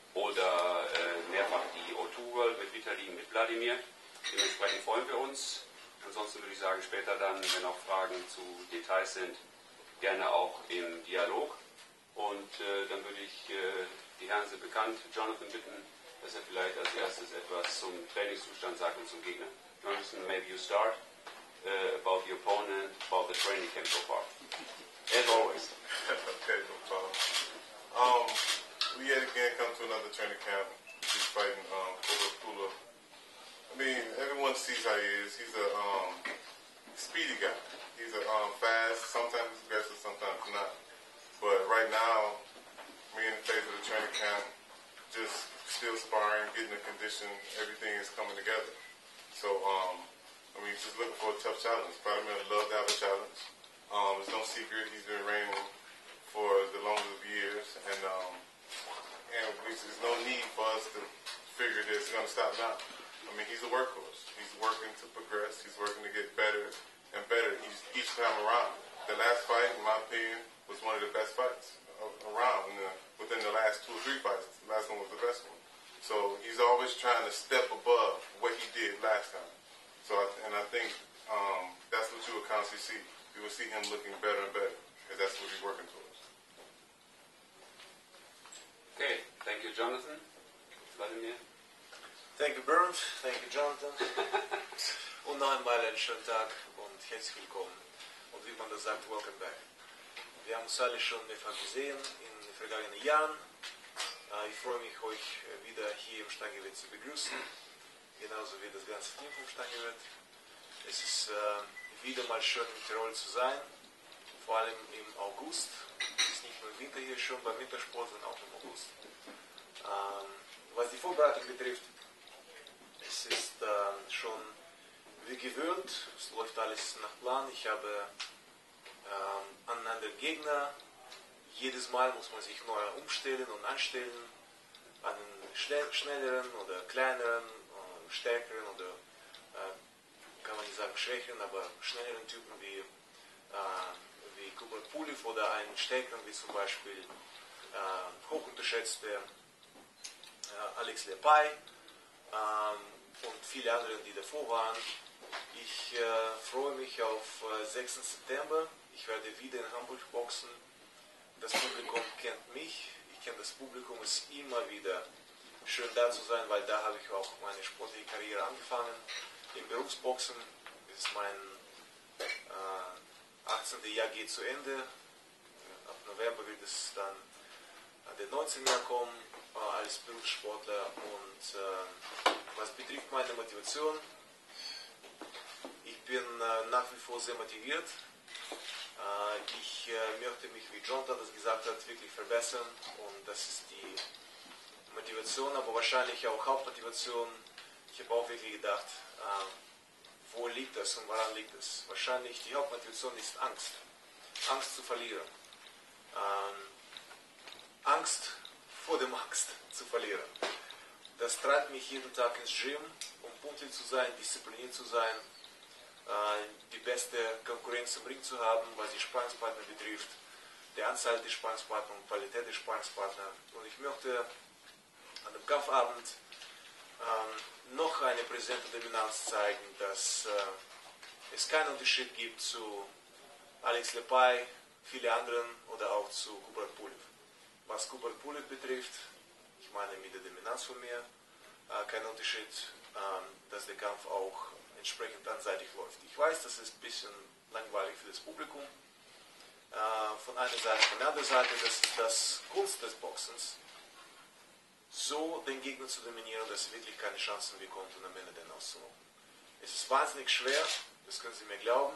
oder mehrfach die O2 World mit Vitali, mit Wladimir. Dementsprechend freuen wir uns. Ansonsten würde ich sagen, später dann, wenn auch Fragen zu Details sind, gerne auch im Dialog. Und dann würde ich, die Herren sind bekannt, Jonathan bitten, dass er vielleicht als erstes etwas zum Trainingszustand sagt und zum Gegner. Jonathan, maybe you start about the opponent, about the training camp so far. As always. Okay, no problem. We yet again come to another training camp. He's fighting Pula. I mean, everyone sees how he is. He's a speedy guy. He's a fast, sometimes he's aggressive, sometimes not. But right now, me in the phase of the training camp, just still sparring, getting the condition, everything is coming together. So, I mean, just looking for a tough challenge. Vladimir loves to have a challenge. It's no secret he's been reigning for the longest of years, and there's no need for us to figure that it's going to stop now. I mean, he's a workhorse. He's working to progress. He's working to get better and better each time around. The last fight, in my opinion, was one of the best fights around within the last 2 or 3 fights. The last one was the best one. So he's always trying to step above what he did last time. So, I think that's what you will constantly see. You will see him looking better and better, because that's what he's working towards. Okay, thank you, Jonathan. Vladimir. Thank you, Bernd. Thank you, Jonathan. Und noch einmal einen schönen Tag und herzlich willkommen. Und wie man das sagt, welcome back. Wir haben uns alle schon mehrfach gesehen in den vergangenen Jahren. Ich freue mich, euch wieder hier im Stangewirt zu begrüßen. Genauso wie das ganze Team vom Stangewirt. Es ist wieder mal schön in Tirol zu sein. Vor allem im August. Es ist nicht nur im Winter hier schon beim Wintersport, sondern auch im August. Was die Vorbereitung betrifft, es ist schon wie gewöhnt, es läuft alles nach Plan. Ich habe einen anderen Gegner. Jedes Mal muss man sich neu umstellen und anstellen. Einen schnelleren oder kleineren, stärkeren oder kann man nicht sagen schwächeren, aber schnelleren Typen wie Kubrat Pulev oder einen stärkeren wie zum Beispiel hochunterschätzte Alex Lepai und viele andere, die davor waren. Ich freue mich auf 6. September. Ich werde wieder in Hamburg boxen. Das Publikum kennt mich. Ich kenne das Publikum. Es ist immer wieder schön da zu sein, weil da habe ich auch meine sportliche Karriere angefangen. Im Berufsboxen ist mein 18. Jahr geht zu Ende. Ab November wird es dann an den 19. Jahr kommen als Berufssportler. Und was betrifft meine Motivation, ich bin nach wie vor sehr motiviert. Ich möchte mich, wie Jonathan das gesagt hat, wirklich verbessern. Und das ist die Motivation, aber wahrscheinlich auch Hauptmotivation. Ich habe auch wirklich gedacht, wo liegt das und woran liegt es? Wahrscheinlich die Hauptmotivation ist Angst. Angst zu verlieren. Angst vor dem Angst zu verlieren. Das treibt mich jeden Tag ins Gym, um pünktlich zu sein, diszipliniert zu sein, die beste Konkurrenz im Ring zu haben, was die Sparringspartner betrifft, die Anzahl der Sparringspartner und Qualität der Sparringspartner. Und ich möchte an dem Kampfabend noch eine präsente Dominanz zeigen, dass es keinen Unterschied gibt zu Alex Lepai, viele anderen oder auch zu Kubrat Pulev. Was Kubrat Pulev betrifft, ich meine mit der Dominanz von mir, kein Unterschied, dass der Kampf auch entsprechend einseitig läuft. Ich weiß, das ist ein bisschen langweilig für das Publikum. Von einer Seite, von der anderen Seite, das ist das Kunst des Boxens, so den Gegner zu dominieren, dass er wirklich keine Chancen bekommt und am Ende den auszunocken. Es ist wahnsinnig schwer, das können Sie mir glauben,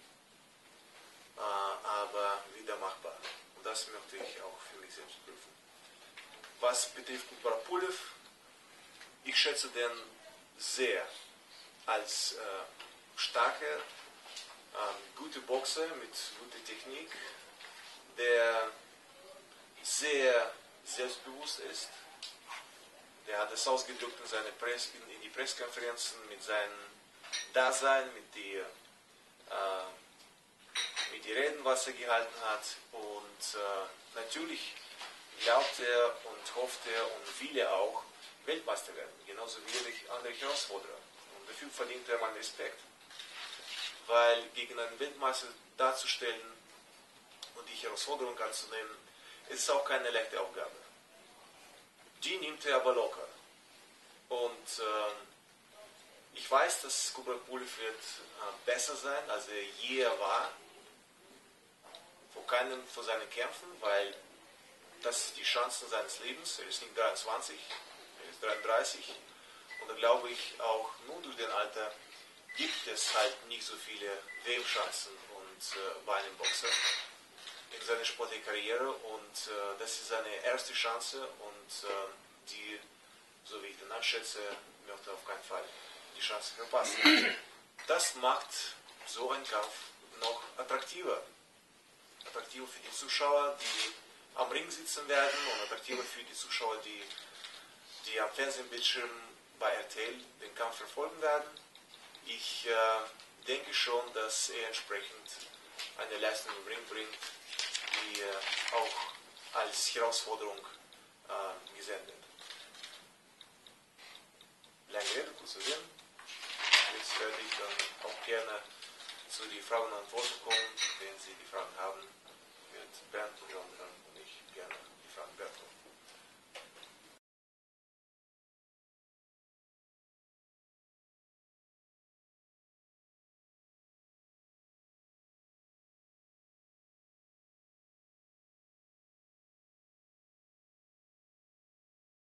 aber wieder machbar. Und das möchte ich auch für mich selbst prüfen. Was betrifft Kubrat Pulev, ich schätze den sehr als starker, guter Boxer mit guter Technik, der sehr selbstbewusst ist. Der hat es ausgedrückt in seine in die Pressekonferenzen mit seinem Dasein, mit die Reden, was er gehalten hat. Und natürlich glaubt er und hofft er und will er auch Weltmeister werden, genauso wie jeder andere Herausforderer. Und dafür verdient er meinen Respekt. Weil gegen einen Weltmeister darzustellen und die Herausforderung anzunehmen, ist auch keine leichte Aufgabe. Die nimmt er aber locker. Und ich weiß, dass Kubrat Pulev wird besser sein, als er je war. Vor keinem von seinen Kämpfen, weil das ist die Chancen seines Lebens. Er ist nicht 23, er ist 33. Und da glaube ich auch nur durch den Alter gibt es halt nicht so viele WM-Chancen und bei einem Boxer in seiner sportlichen Karriere. Und das ist seine erste Chance und die, so wie ich den einschätze, möchte auf keinen Fall die Chance verpassen. Das macht so einen Kampf noch attraktiver. Attraktiver für die Zuschauer, die am Ring sitzen werden und attraktiver für die Zuschauer, die am Fernsehbildschirm bei RTL den Kampf verfolgen werden. Ich denke schon, dass er entsprechend eine Leistung im Ring bringt, die auch als Herausforderung gesehen wird. Lange Rede, kurzer Sinn. Jetzt werde ich dann auch gerne zu den Fragen und Antworten kommen. Wenn Sie die Fragen haben, wird Bernd und Jonathan und ich gerne die Fragen beantworten.